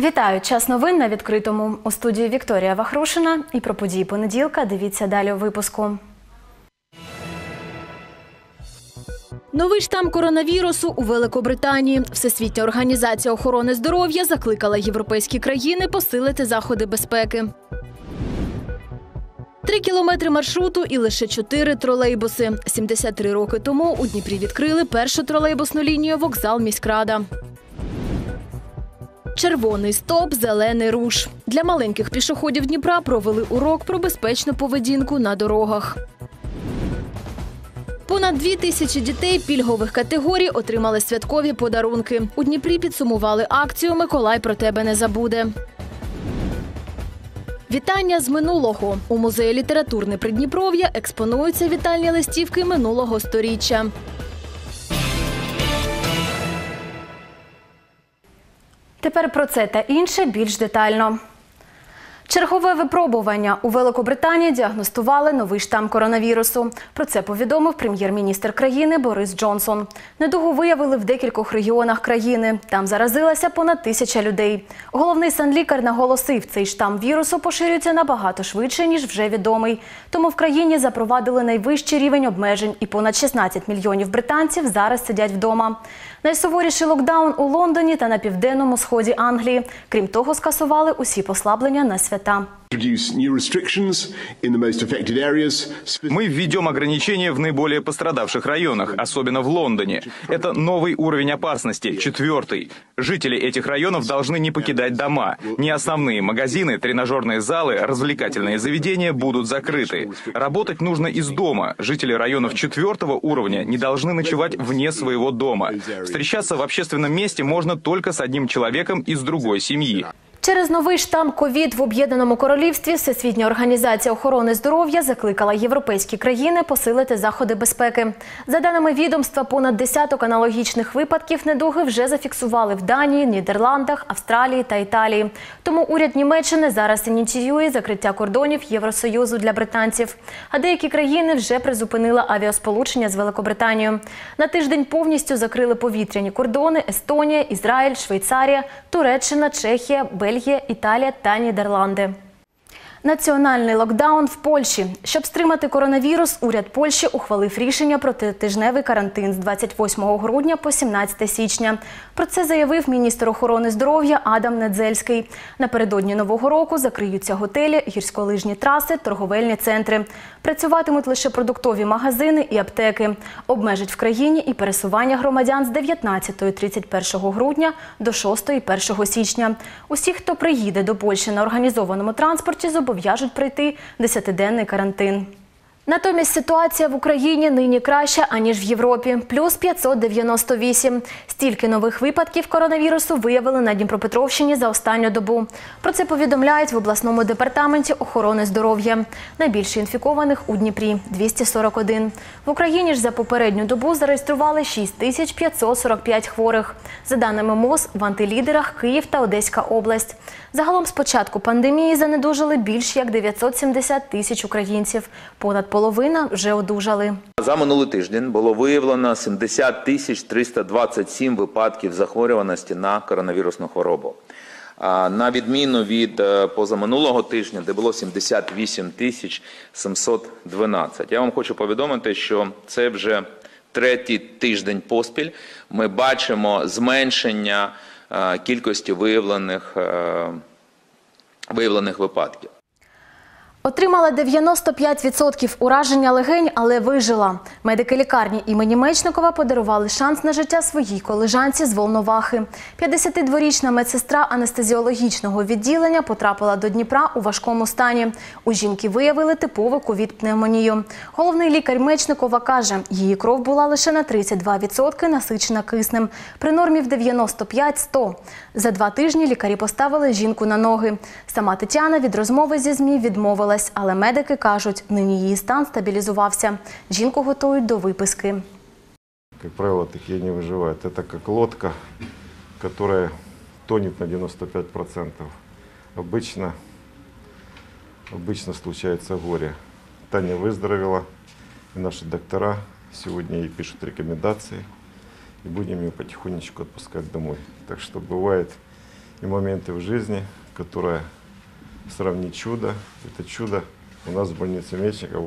Вітаю! Час новин на відкритому. У студії Вікторія Вахрушина. І про події понеділка дивіться далі у випуску. Новий штам коронавірусу у Великобританії. Всесвітня організація охорони здоров'я закликала європейські країни посилити заходи безпеки. 3 кілометри маршруту і лише 4 тролейбуси. 73 роки тому у Дніпрі відкрили першу тролейбусну лінію вокзал міськрада. Червоний стоп, зелений руш. Для маленьких пішоходів Дніпра провели урок про безпечну поведінку на дорогах. Понад 2000 дітей пільгових категорій отримали святкові подарунки. У Дніпрі підсумували акцію «Миколай про тебе не забуде». Вітання з минулого. У музеї літературне Придніпров'я експонуються вітальні листівки минулого сторіччя. Тепер про це та інше більш детально. Чергове випробування. У Великобританії діагностували новий штам коронавірусу. Про це повідомив прем'єр-міністр країни Борис Джонсон. Недугу виявили в декількох регіонах країни. Там заразилася понад 1000 людей. Головний санлікар наголосив, цей штам вірусу поширюється набагато швидше, ніж вже відомий. Тому в країні запровадили найвищий рівень обмежень і понад 16 мільйонів британців зараз сидять вдома. Найсуворіший локдаун у Лондоні та на південному сході Англії. Крім того, скасували усі послаблення на свята. Мы введем ограничения в наиболее пострадавших районах, особенно в Лондоне. Это новый уровень опасности, 4-й. Жители этих районов должны не покидать дома. Неосновные магазины, тренажерные залы, развлекательные заведения будут закрыты. Работать нужно из дома. Жители районов 4-го уровня не должны ночевать вне своего дома. Встречаться в общественном месте можно только с одним человеком из другой семьи. Через новий штам ковід в Об'єднаному Королівстві Всесвітня організація охорони здоров'я закликала європейські країни посилити заходи безпеки. За даними відомства, понад десяток аналогічних випадків недуги вже зафіксували в Данії, Нідерландах, Австралії та Італії. Тому уряд Німеччини зараз ініціює закриття кордонів Євросоюзу для британців. А деякі країни вже призупинили авіасполучення з Великобританією. На тиждень повністю закрили повітряні кордони Естонія, Ізраїль, Швейцарія, Туреччина, Чехія, Бельгія, Італія та Нідерланди. Національний локдаун в Польщі. Щоб стримати коронавірус, уряд Польщі ухвалив рішення про тижневий карантин з 28 грудня по 17 січня. Про це заявив міністр охорони здоров'я Адам Недзельський. Напередодні Нового року закриються готелі, гірськолижні траси, торговельні центри. Працюватимуть лише продуктові магазини і аптеки. Обмежать в країні і пересування громадян з 19-31 грудня до 6-1 січня. Усіх, хто приїде до Польщі на організованому транспорті, зобов'яжуть пройти 10-денний карантин. Натомість ситуація в Україні нині краща, аніж в Європі. Плюс 598. Стільки нових випадків коронавірусу виявили на Дніпропетровщині за останню добу. Про це повідомляють в обласному департаменті охорони здоров'я. Найбільше інфікованих у Дніпрі – 241. В Україні ж за попередню добу зареєстрували 6545 хворих. За даними МОЗ, в антилідерах Київ та Одеська область. Загалом з початку пандемії занедужали більш як 970 тисяч українців. Понад половина вже одужали. За минулий тиждень було виявлено 70 327 випадків захворюваності на коронавірусну хворобу. На відміну від позаминулого тижня, де було 78 712. Я вам хочу повідомити, що це вже третій тиждень поспіль. Ми бачимо зменшення кількості виявлених випадків. Отримала 95% ураження легень, але вижила. Медики лікарні імені Мечникова подарували шанс на життя своїй колежанці з Волновахи. 52-річна медсестра анестезіологічного відділення потрапила до Дніпра у важкому стані. У жінки виявили типову ковід-пневмонію. Головний лікар Мечникова каже, її кров була лише на 32% насичена киснем, при нормі в 95-100. За 2 тижні лікарі поставили жінку на ноги. Сама Тетяна від розмови зі ЗМІ відмовилась. Але медики кажуть, нині її стан стабілізувався. Жінку готують до виписки. Як правило, такі не виживають. Це як лодка, яка тонет на 95%. Обычно случается горе. Таня выздоровела, и наши доктора сегодня ей пишут рекомендации, и будем ее потихонечку отпускать домой. Так что бывает и моменты в жизни, которые сравнить чудо. Это чудо у нас в больнице Мечникова.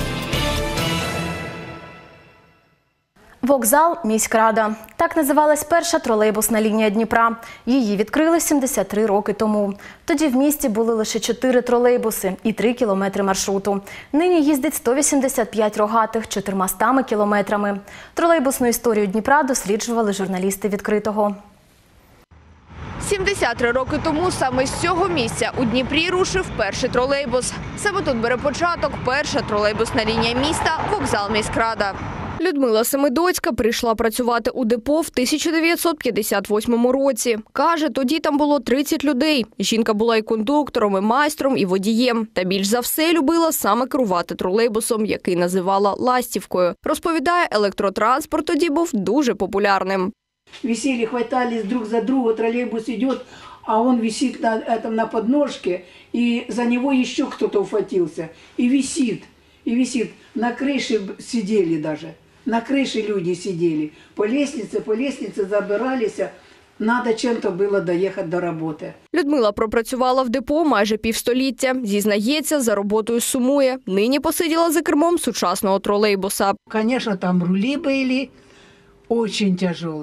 Вокзал «Міськрада». Так називалась перша тролейбусна лінія Дніпра. Її відкрили 73 роки тому. Тоді в місті були лише 4 тролейбуси і 3 кілометри маршруту. Нині їздить 185 рогатих 400 кілометрами. Тролейбусну історію Дніпра досліджували журналісти «Відкритого». 73 роки тому саме з цього місця у Дніпрі рушив перший тролейбус. Саме тут бере початок перша тролейбусна лінія міста «Вокзал «Міськрада». Людмила Семидоцька прийшла працювати у депо в 1958 році. Каже, тоді там було 30 людей. Жінка була і кондуктором, і майстром, і водієм. Та більш за все любила саме керувати тролейбусом, який називала «Ластівкою». Розповідає, електротранспорт тоді був дуже популярним. Висели, хватались друг за друга, троллейбус идет, а он висит на подножке, и за него еще кто-то ухватился. И висит. На крыше сидели даже, на крыше люди сидели. По лестнице забирались, надо чем-то было доехать до роботи. Людмила пропрацювала в депо майже півстоліття. Зізнається, за роботою сумує. Нині посиділа за кермом сучасного тролейбуса. Конечно, там рули были очень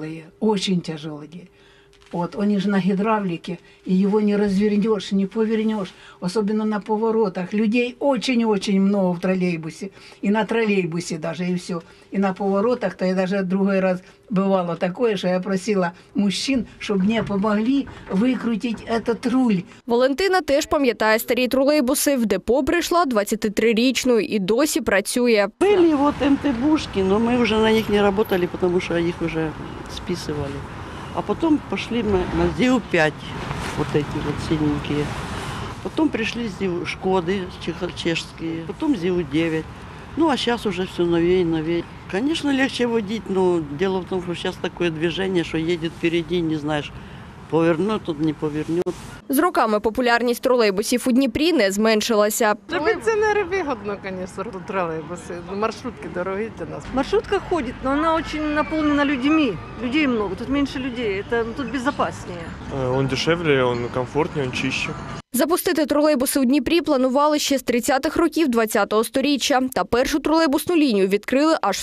тяжелые. Вот, они же на гидравлике, и его не развернешь, не повернешь, особенно на поворотах. Людей очень-очень много в троллейбусе, и на троллейбусе даже, и все. И на поворотах-то я даже другой раз бывало такое, что я просила мужчин, чтобы мне помогли выкрутить этот руль. Валентина теж пам'ятає старі тролейбуси. В депо прийшла 23-річною і досі працює. Были вот МТБушки, но мы уже на них не работали, потому что их уже списывали. А потом пошли мы на ЗИУ-5, вот эти вот синенькие. Потом пришли Шкоды чешские, потом ЗИУ-9. Ну а сейчас уже все новее и новее. Конечно, легче водить, но дело в том, что сейчас такое движение, что едет впереди, не знаешь, повернет тут, не повернет. З роками популярність тролейбусів у Дніпрі не зменшилася. Для пенсионеров выгодно, конечно, троллейбусы. Маршрутки дороги для нас. Маршрутка ходит, но она очень наполнена людьми. Людей много, тут меньше людей, тут безопаснее. Он дешевле, он комфортнее, он чище. Запустити тролейбуси у Дніпрі планували ще з 30-х років ХХ століття. Та першу тролейбусну лінію відкрили аж в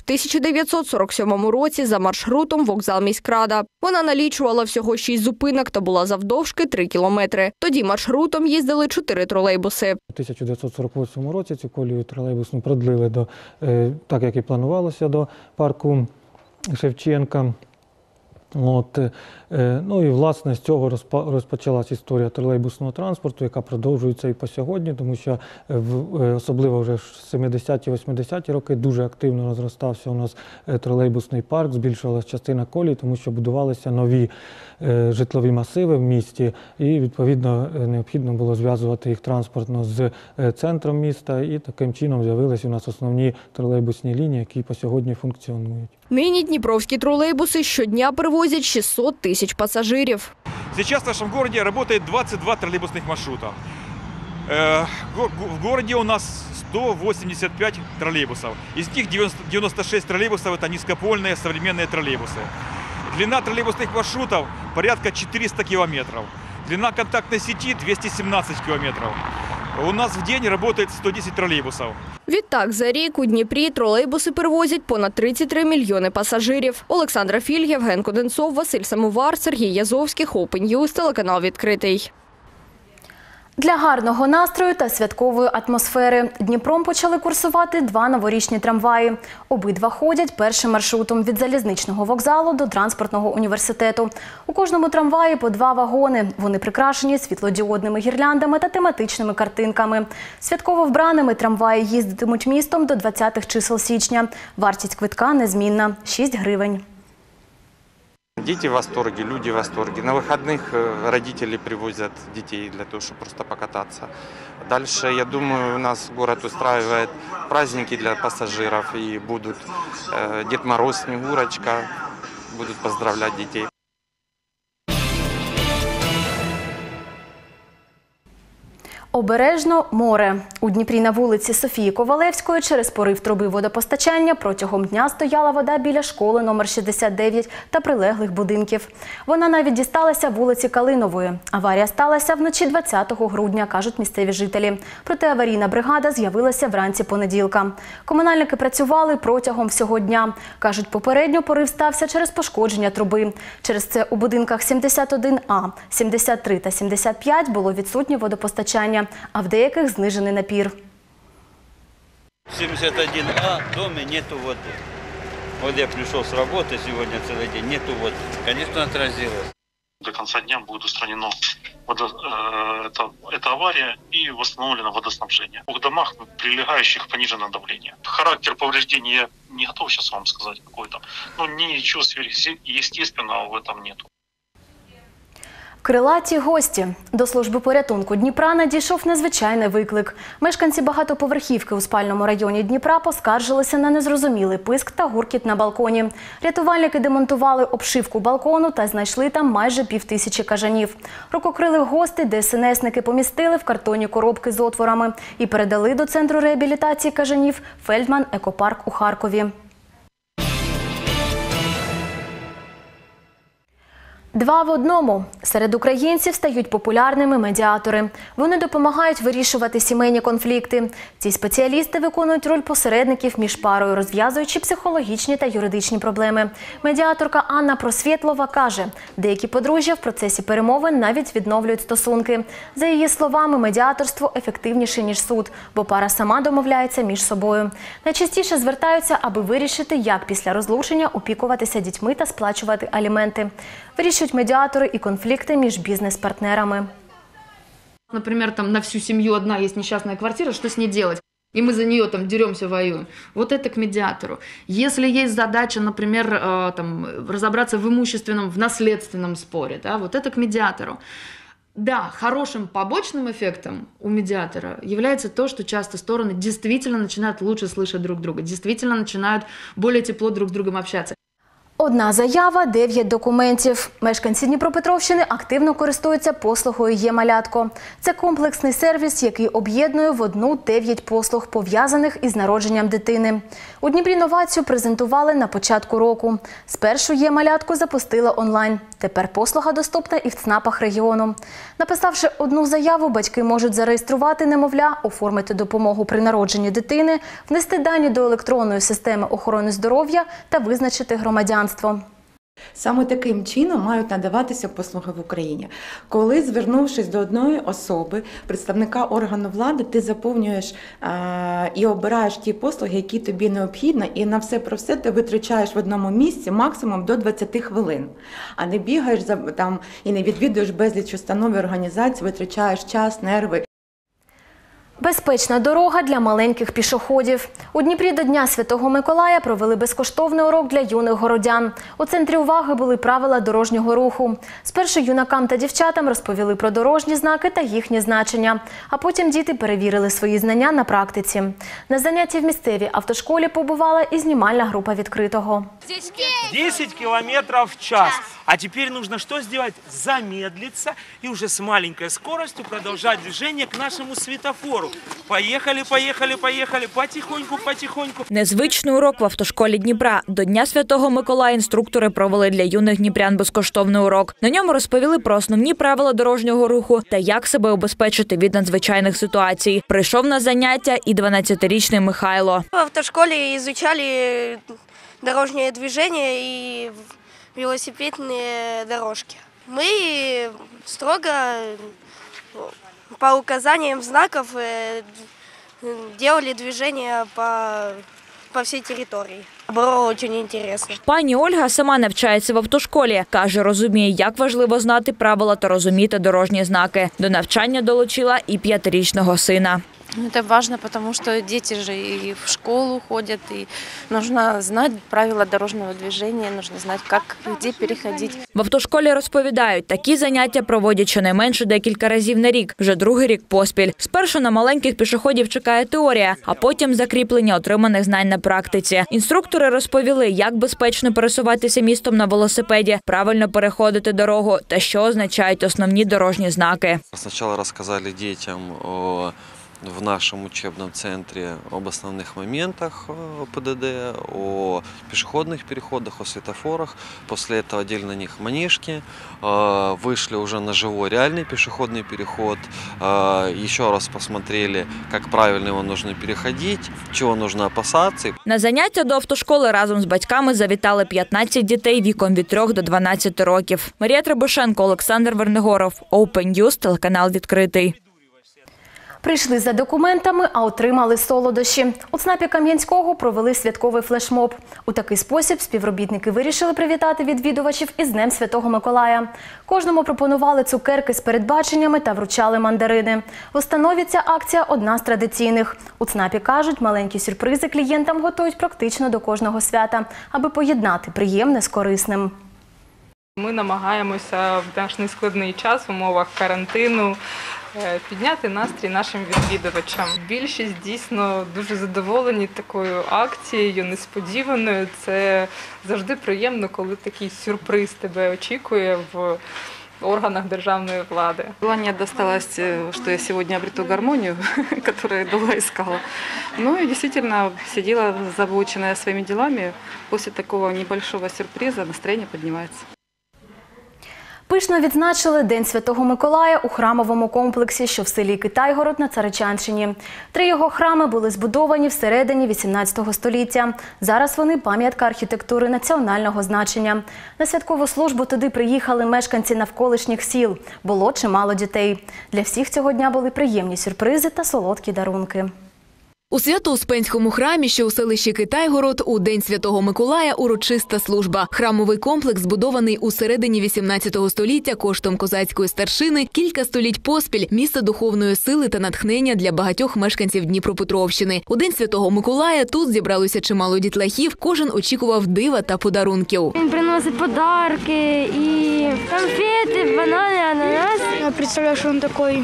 1947 році за маршрутом «Вокзал «Міськрада». Вона налічувала всього 6 зупинок та була завдовжки 3 кілометри. Тоді маршрутом їздили 4 тролейбуси. У 1948 році цю колію тролейбусну продлили так, як і планувалося, до парку Шевченка. Ну і, власне, з цього розпочалась історія тролейбусного транспорту, яка продовжується і по сьогодні, тому що особливо вже в 70-ті, 80-ті роки дуже активно розростався у нас тролейбусний парк, збільшувалася частина колій, тому що будувалися нові житлові масиви в місті і, відповідно, необхідно було зв'язувати їх транспортно з центром міста, і таким чином з'явилися у нас основні тролейбусні лінії, які по сьогодні функціонують. Нині дніпровські тролейбуси щодня перевозять 600 тисяч пасажирів. Сейчас в нашем городе работает 22 троллейбусных маршрута. В городе у нас 185 троллейбусов. Из них 96 троллейбусов – это низкопольные современные троллейбусы. Длина троллейбусных маршрутов порядка 400 километров. Длина контактной сети 217 километров. У нас в день работает 110 троллейбусов. Відтак, за рік у Дніпрі тролейбуси перевозять понад 33 мільйони пасажирів. Олександра Філь, Євген Коденцов, Василь Самовар, Сергій Язовський, Open News, телеканал «Відкритий». Для гарного настрою та святкової атмосфери Дніпром почали курсувати 2 новорічні трамваї. Обидва ходять першим маршрутом від залізничного вокзалу до транспортного університету. У кожному трамваї по 2 вагони. Вони прикрашені світлодіодними гірляндами та тематичними картинками. Святково вбраними трамваї їздитимуть містом до 20-х чисел січня. Вартість квитка незмінна – 6 гривень. Дети в восторге, люди в восторге. На выходных родители привозят детей для того, чтобы просто покататься. Дальше, я думаю, у нас город устраивает праздники для пассажиров. И будут Дед Мороз, Снегурочка, будут поздравлять детей. Обережно море. У Дніпрі на вулиці Софії Ковалевської через порив труби водопостачання протягом дня стояла вода біля школи номер 69 та прилеглих будинків. Вона навіть дісталася вулиці Калинової. Аварія сталася вночі 20 грудня, кажуть місцеві жителі. Проте аварійна бригада з'явилася вранці понеділка. Комунальники працювали протягом всього дня. Кажуть, попередньо порив стався через пошкодження труби. Через це у будинках 71А, 73 та 75 було відсутнє водопостачання, а в деяких знижений напір. 71А, в доме нету воды. Вот я пришел с работы сегодня целый день, нету воды. Конечно, отразилось. До конца дня будет устранена эта авария и восстановлено водоснабжение. В домах, прилегающих, понижено давление. Характер повреждений я не готов сейчас вам сказать какой-то, но ничего сверхъестественного в этом нету. Крилаті гості. До служби порятунку Дніпра надійшов незвичайний виклик. Мешканці багатоповерхівки у спальному районі Дніпра поскаржилися на незрозумілий писк та гуркіт на балконі. Рятувальники демонтували обшивку балкону та знайшли там майже 5000 кажанів. Рукокрилих гостей ДСНСники помістили в картонні коробки з отворами і передали до Центру реабілітації кажанів «Фельдман Екопарк» у Харкові. 2 в 1. Серед українців стають популярними медіатори. Вони допомагають вирішувати сімейні конфлікти. Ці спеціалісти виконують роль посередників між парою, розв'язуючи психологічні та юридичні проблеми. Медіаторка Анна Просвєтлова каже, деякі подружжя в процесі перемовин навіть відновлюють стосунки. За її словами, медіаторство ефективніше, ніж суд, бо пара сама домовляється між собою. Найчастіше звертаються, аби вирішити, як після розлучення опікуватися дітьми та сплачувати аліменти. Вирішують медиаторы и конфликты между бизнес-партнерами. Например, там на всю семью одна есть несчастная квартира, что с ней делать? И мы за нее там деремся, воюем. Вот это к медиатору. Если есть задача, например, там, разобраться в имущественном, в наследственном споре, да, вот это к медиатору. Да, хорошим побочным эффектом у медиатора является то, что часто стороны действительно начинают лучше слышать друг друга, действительно начинают более тепло друг с другом общаться. Одна заява – 9 документів. Мешканці Дніпропетровщини активно користуються послугою «Є-малятко». Це комплексний сервіс, який об'єднує в одну 9 послуг, пов'язаних із народженням дитини. У Дніпрі новацію презентували на початку року. Спершу «Є-малятко» запустили онлайн. Тепер послуга доступна і в ЦНАПах регіону. Написавши одну заяву, батьки можуть зареєструвати немовля, оформити допомогу при народженні дитини, внести дані до електронної системи охорони здоров'я та визначити громадянство. Саме таким чином мають надаватися послуги в Україні. Коли, звернувшись до одної особи, представника органу влади, ти заповнюєш і обираєш ті послуги, які тобі необхідні, і на все про все ти витрачаєш в одному місці максимум до 20 хвилин. А не бігаєш там і не відвідуєш безліч установ і організацій, витрачаєш час, нерви. Безпечна дорога для маленьких пішоходів. У Дніпрі до Дня Святого Миколая провели безкоштовний урок для юних городян. У центрі уваги були правила дорожнього руху. Спершу юнакам та дівчатам розповіли про дорожні знаки та їхні значення. А потім діти перевірили свої знання на практиці. На занятті в місцевій автошколі побувала і знімальна група «Відкритого». 10 километров в час. А теперь нужно что сделать? Замедлиться и уже с маленькой скоростью продолжать движение к нашему светофору. Поехали, поехали, поехали, потихоньку, потихоньку. Незвичний урок в автошколі Дніпра. До Дня Святого Миколая інструктори провели для юних дніпрян безкоштовний урок. На ньому розповіли про основні правила дорожнього руху та як себе убезпечити від надзвичайних ситуацій. Прийшов на заняття і 12-річний Михайло. В автошколе изучали дорожное движение и велосипедные дорожки. Мы строго по указаниям знаков делали движение по всей территории. Было очень интересно. Пані Ольга сама навчається в автошколі. Каже, розуміє, як важливо знати правила та розуміти дорожні знаки. До навчання долучила і 5-річного сина. Это важно, потому что дети же и в школу ходят, и нужно знать правила дорожного движения, нужно знать, как, где переходить. В автошколі розповідають, такі заняття проводять щонайменше декілька разів на рік, вже другий рік поспіль. Спершу на маленьких пішоходів чекає теорія, а потім закріплення отриманих знань на практиці. Інструктори розповіли, як безпечно пересуватися містом на велосипеді, правильно переходити дорогу та що означають основні дорожні знаки. Спочатку розказали дітям в нашем учебном центре об основных моментах ПДД, о пешеходных переходах, о светофорах. После этого одели на них манежки, вышли уже на живой реальный пешеходный переход, еще раз посмотрели, как правильно его нужно переходить, чего нужно опасаться. На заняття до автошколи разом з батьками завітали 15 дітей віком від 3 до 12 років. Марія Требушенко, Олександр Вернигоров, Open News, телеканал «Відкритий». Прийшли за документами, а отримали солодощі. У ЦНАПі Кам'янського провели святковий флешмоб. У такий спосіб співробітники вирішили привітати відвідувачів із Днем Святого Миколая. Кожному пропонували цукерки з передбаченнями та вручали мандарини. В установі ця акція одна з традиційних. У ЦНАПі кажуть, маленькі сюрпризи клієнтам готують практично до кожного свята, аби поєднати приємне з корисним. Ми намагаємося в наш нескладний час в умовах карантину підняти настрій нашим відвідувачам. Більшість дійсно дуже задоволені такою акцією, несподіваною. Це завжди приємно, коли такий сюрприз тебе очікує в органах державной влады. Желание досталось, что я сегодня обрету гармонию, которую я долго искала. Ну и действительно сидела озабоченная своими делами. После такого небольшого сюрприза настроение поднимается. Пишно відзначили День Святого Миколая у храмовому комплексі, що в селі Китайгород на Царичанщині. 3 його храми були збудовані всередині 18 століття. Зараз вони пам'ятка архітектури національного значення. На святкову службу туди приїхали мешканці навколишніх сіл. Було чимало дітей. Для всіх цього дня були приємні сюрпризи та солодкі дарунки. У Свято-Успенському храмі, що у селищі Китайгород, у День Святого Миколая урочиста служба. Храмовий комплекс збудований у середині 18 століття коштом козацької старшини, кілька століть поспіль – місце духовної сили та натхнення для багатьох мешканців Дніпропетровщини. У День Святого Миколая тут зібралося чимало дітлахів, кожен очікував дива та подарунків. Він приносить подарки і конфети, банани, ананаси. Я представляю, що він такий...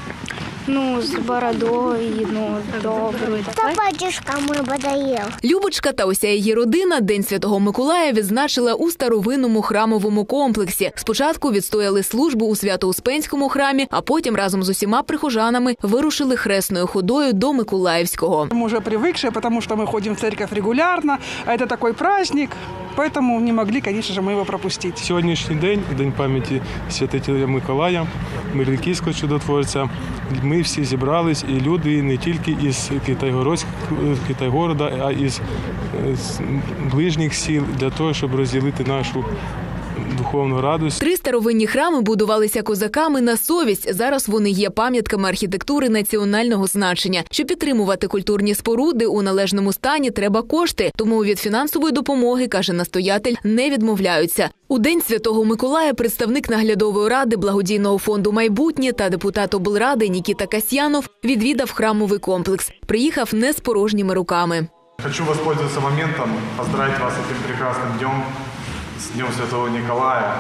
з бородою, добрий. Та батюшка мій подарив. Любочка та уся її родина День Святого Миколая відзначила у старовинному храмовому комплексі. Спочатку відстояли службу у Свято-Успенському храмі, а потім разом з усіма прихожанами вирушили хресною ходою до Миколаївського. Ми вже привикли, тому що ми ходимо в церковь регулярно, а це такий праздник. Поэтому не могли, конечно же, мы его пропустить. Сьогоднішній день, День пам'яті Святителя Миколая, Мирликівського чудотворця. Ми всі зібрались, і люди не тільки із Китайгорода, а із ближніх сіл, для того, щоб розділити нашу духовну радість. 3 старовинні храми будувалися козаками на совість. Зараз вони є пам'ятками архітектури національного значення. Щоб підтримувати культурні споруди у належному стані, треба кошти. Тому від фінансової допомоги, каже настоятель, не відмовляються. У День Святого Миколая представник наглядової ради благодійного фонду «Майбутнє» та депутат облради Нікіта Касьянов відвідав храмовий комплекс. Приїхав не з порожніми руками. Хочу воспользоваться моментом, поздравить вас этим прекрасным днем. С Днем Святого Николая.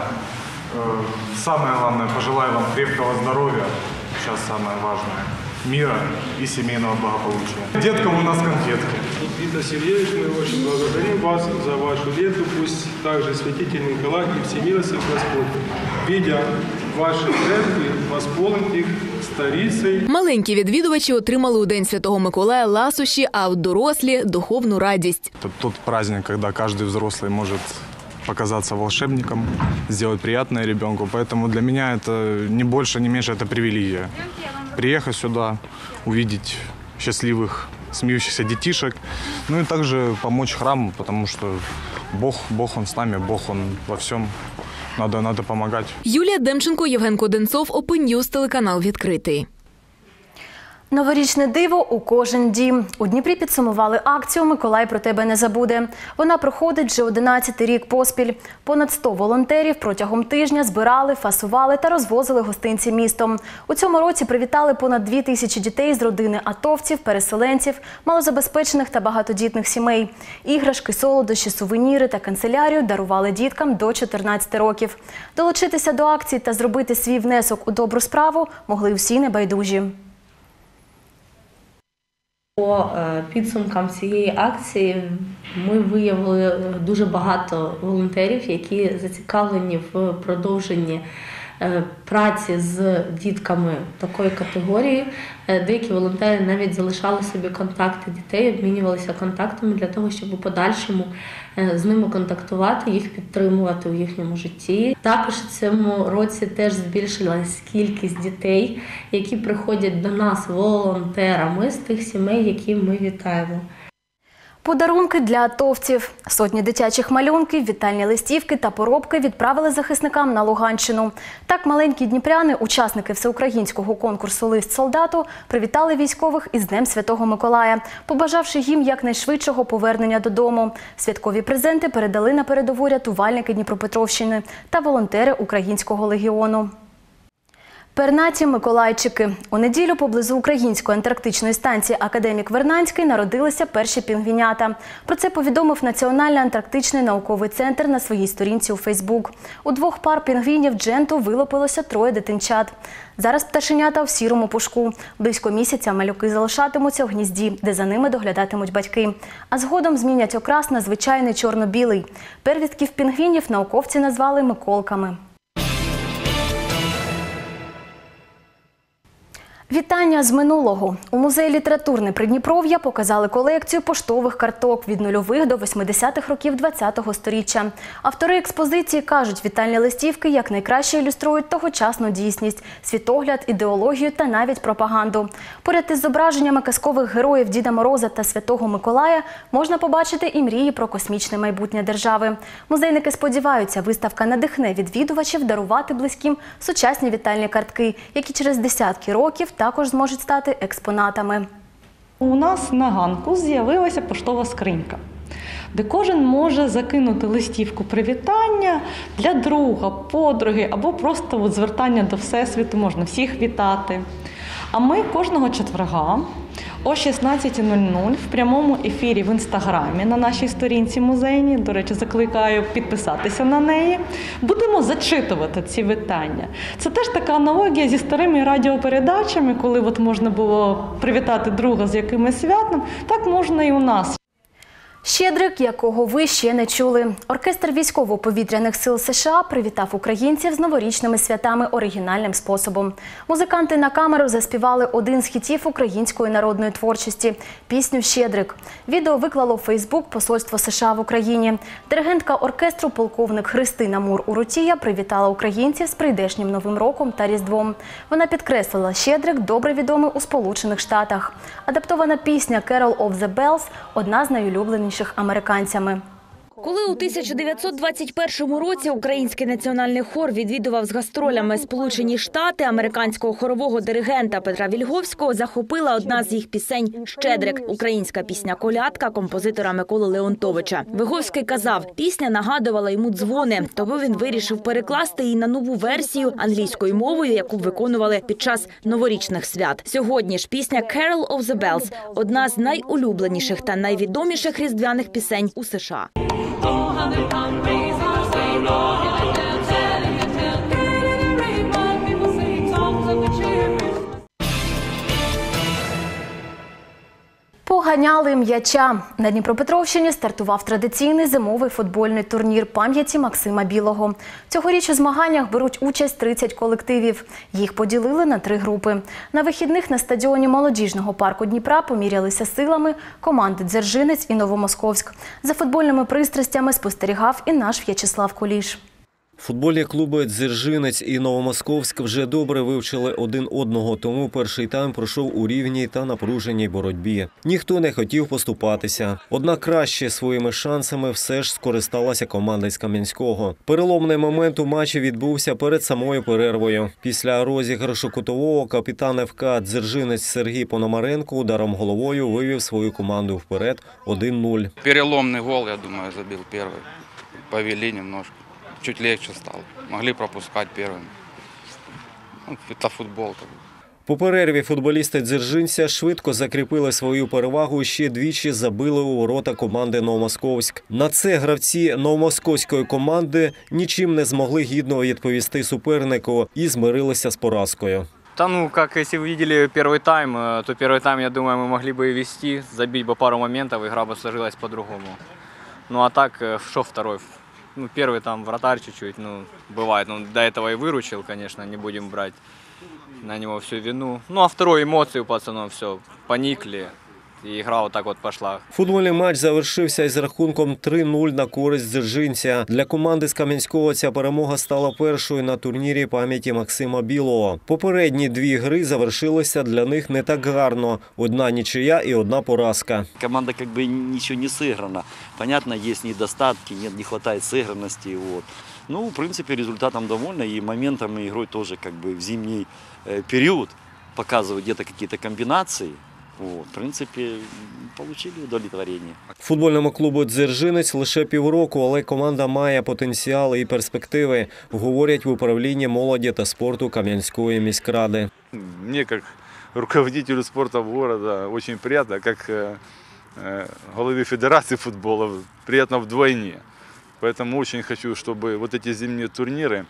Самое главное, пожелаю вам крепкого здоровья, сейчас самое важное, мира и семейного благополучия. Деткам у нас конфетки. Виктор Сергеевич, мы очень благодарим вас за вашу ленту. Пусть также Святитель Николай и Всемилостив Господь, видя ваші жертви, восполнить їх старицею. Маленькі відвідувачі отримали у День Святого Миколая ласощі, а от дорослі – духовну радість. Это тот праздник, когда каждый взрослый может показаться волшебником, сделать приятное ребенку. Поэтому для меня это не больше, не меньше, это привилегия. Приехать сюда, увидеть счастливых, смеющихся детишек, ну и также помочь храму, потому что Бог, Он с нами, Бог, Он во всем. Надо помогать. Юлія Демченко, Євген Коденцов, Open News, телеканал «Відкритий». Новорічне диво у кожен дім. У Дніпрі підсумували акцію «Миколай про тебе не забуде». Вона проходить вже 11-й рік поспіль. Понад 100 волонтерів протягом тижня збирали, фасували та розвозили гостинці містом. У цьому році привітали понад 2000 дітей з родини атовців, переселенців, малозабезпечених та багатодітних сімей. Іграшки, солодощі, сувеніри та канцелярію дарували діткам до 14 років. Долучитися до акції та зробити свій внесок у добру справу могли всі небайдужі. По підсумкам цієї акції ми виявили дуже багато волонтерів, які зацікавлені в продовженні праці з дітками такої категорії. Деякі волонтери навіть залишали собі контакти дітей, обмінювалися контактами для того, щоб у подальшому з ними контактувати, їх підтримувати у їхньому житті. Також у цьому році теж збільшилась кількість дітей, які приходять до нас волонтерами з тих сімей, які ми вітаємо. Подарунки для атовців. Сотні дитячих малюнків, вітальні листівки та поробки відправили захисникам на Луганщину. Так маленькі дніпряни, учасники всеукраїнського конкурсу «Лист солдату», привітали військових із Днем Святого Миколая, побажавши їм якнайшвидшого повернення додому. Святкові презенти передали на передову рятувальники Дніпропетровщини та волонтери Українського легіону. Пернаті Миколайчики. У неділю поблизу української антарктичної станції «Академік Вернадський» народилися перші пінгвінята. Про це повідомив Національний антарктичний науковий центр на своїй сторінці у Фейсбук. У двох пар пінгвінів дженту вилупилося 3 дитинчат. Зараз пташенята в сірому пушку. Близько місяця малюки залишатимуться в гнізді, де за ними доглядатимуть батьки. А згодом змінять окрас на звичайний чорно-білий. Первістків пінгвінів науковці назвали Миколками. Вітання з минулого. У музеї літературне Придніпров'я показали колекцію поштових карток від нульових до 80-х років ХХ століття. Автори експозиції кажуть, вітальні листівки якнайкраще ілюструють тогочасну дійсність, світогляд, ідеологію та навіть пропаганду. Поряд із зображеннями казкових героїв Діда Мороза та Святого Миколая можна побачити і мрії про космічне майбутнє держави. Музейники сподіваються, виставка надихне відвідувачів дарувати близьким сучасні вітальні картки, які через десятки років також зможуть стати експонатами. У нас на ганку з'явилася поштова скринька, де кожен може закинути листівку привітання для друга, подруги або просто звертання до Всесвіту, можна всіх вітати. А ми кожного четверга о 16:00 в прямому ефірі в Інстаграмі на нашій сторінці музейній, до речі, закликаю підписатися на неї, будемо зачитувати ці вітання. Це теж така аналогія зі старими радіопередачами, коли можна було привітати друга з якимось святом, так можна і у нас. Щедрик, якого ви ще не чули. Оркестр військово-повітряних сил США привітав українців з новорічними святами оригінальним способом. Музиканти на камеру заспівали один з хітів української народної творчості – пісню «Щедрик». Відео виклало в Фейсбук посольство США в Україні. Диригентка оркестру полковник Христина Мур-Урутія привітала українців з прийдешнім Новим роком та Різдвом. Вона підкреслила, «Щедрик» добре відомий у Сполучених Штатах. Адаптована пісня «Carol of the Bells» – одна з найулюбленіших американцями. Коли у 1921 році український національний хор відвідував з гастролями Сполучені Штати, американського хорового диригента Петра Вільговського захопила одна з їх пісень «Щедрик» – українська пісня-колядка композитора Миколи Леонтовича. Вільговський казав, пісня нагадувала йому дзвони, тому він вирішив перекласти її на нову версію англійською мовою, яку виконували під час новорічних свят. Сьогодні ж пісня «Carol of the Bells» – одна з найулюбленіших та найвідоміших різдвяних пісень у США. Поганяли м'яча. На Дніпропетровщині стартував традиційний зимовий футбольний турнір пам'яті Максима Білого. Цьогоріч у змаганнях беруть участь 30 колективів. Їх поділили на 3 групи. На вихідних на стадіоні молодіжного парку Дніпра помірялися силами команди Дзержинець і Новомосковськ. За футбольними пристрастями спостерігав і наш В'ячеслав Куліш. Футбольні клуби «Дзержинець» і «Новомосковськ» вже добре вивчили один одного, тому перший тайм пройшов у рівній та напруженій боротьбі. Ніхто не хотів поступатися. Однак краще своїми шансами все ж скористалася команда з Кам'янського. Переломний момент у матчі відбувся перед самою перервою. Після розіграшу кутового капітан ФК «Дзержинець» Сергій Пономаренко ударом головою вивів свою команду вперед 1-0. Переломний гол, я думаю, забив перший. Повели немножко. Чуть легче стало. Могли пропускать первым. Это футбол. По перерві футболісти «Дзержинця» швидко закріпили свою перевагу і ще двічі забили у ворота команди «Новомосковськ». На це гравці новомосковської команди нічим не змогли гідно відповісти супернику і змирилися з поразкою. Как если вы видели первый тайм, то первый тайм, я думаю, мы могли бы и вести, забить бы пару моментов, игра бы сложилась по-другому. А так, что второй? Первый там вратарь чуть-чуть, бывает. До этого и выручил, конечно, не будем брать на него всю вину. А второй эмоции у пацанов, все, поникли. І гра отак от пішла. Футбольний матч завершився із рахунком 3-0 на користь «Дзержинця». Для команди з Кам'янського ця перемога стала першою на турнірі пам'яті Максима Білого. Попередні дві гри завершилися для них не так гарно. Одна нічия і одна поразка. Команда нічого не зіграна. Понятно, є недостатки, не вистачає зіграності. В принципі, результатом довольна і моментами ігрою теж в зимній період показують десь якісь комбінації. В принципі, отримали удовлетворення. Футбольному клубу «Дзержинець» лише півроку, але команда має потенціал і перспективи, говорять в управлінні молоді та спорту Кам'янської міськради. Мені, як руководителю спорту міста, дуже приємно, як голові Федерації футболу, приємно вдвойне. Поэтому очень хочу, чтобы вот эти зимние турниры,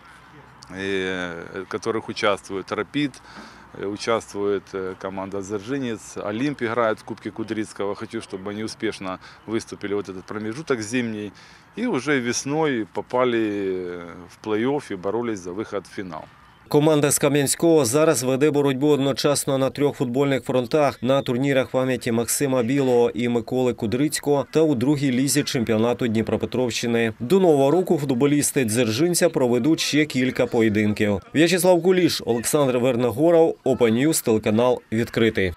в которых участвует «Рапид», участвует команда «Дзержинец», «Олимп» играет в Кубке Кудрицкого. Хочу, чтобы они успешно выступили вот этот промежуток зимний и уже весной попали в плей-офф и боролись за выход в финал. Команда з Кам'янського зараз веде боротьбу одночасно на 3 футбольних фронтах – на турнірах пам'яті Максима Білого і Миколи Кудрицького та у другій лізі чемпіонату Дніпропетровщини. До Нового року футболісти «Дзержинця» проведуть ще кілька поєдинків. В'ячеслав Куліш, Олександр Верногоров, Open News, телеканал «Відкритий».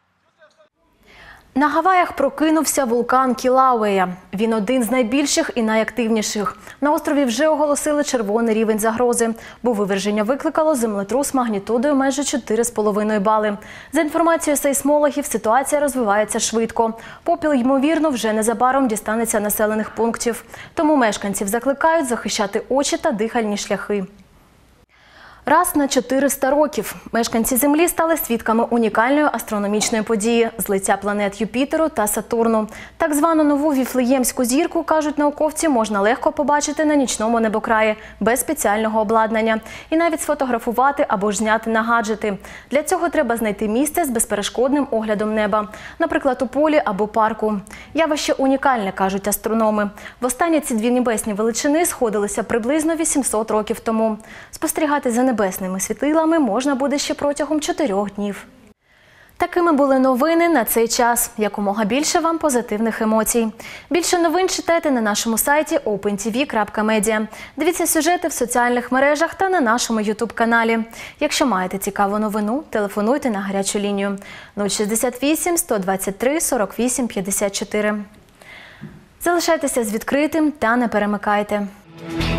На Гаваях прокинувся вулкан Кілауея. Він один з найбільших і найактивніших. На острові вже оголосили червоний рівень загрози, бо виверження викликало землетрус магнітудою майже 4,5 бали. За інформацією сейсмологів, ситуація розвивається швидко. Попіл, ймовірно, вже незабаром дістанеться населених пунктів. Тому мешканців закликають захищати очі та дихальні шляхи. Раз на 400 років мешканці Землі стали свідками унікальної астрономічної події – злиття планет Юпітеру та Сатурну. Так звану нову Віфлеємську зірку, кажуть науковці, можна легко побачити на нічному небокраї, без спеціального обладнання. І навіть сфотографувати або ж зняти на гаджети. Для цього треба знайти місце з безперешкодним оглядом неба. Наприклад, у полі або парку. Явище унікальне, кажуть астрономи. Востаннє ці дві небесні величини сходилися приблизно 800 років тому. Спостерігати за небесними світилами можна буде ще протягом 4 днів. Такими були новини на цей час. Якомога більше вам позитивних емоцій. Більше новин читайте на нашому сайті opentv.media. Дивіться сюжети в соціальних мережах та на нашому YouTube-каналі. Якщо маєте цікаву новину, телефонуйте на гарячу лінію 068 123 48 54. Залишайтеся з відкритим та не перемикайте.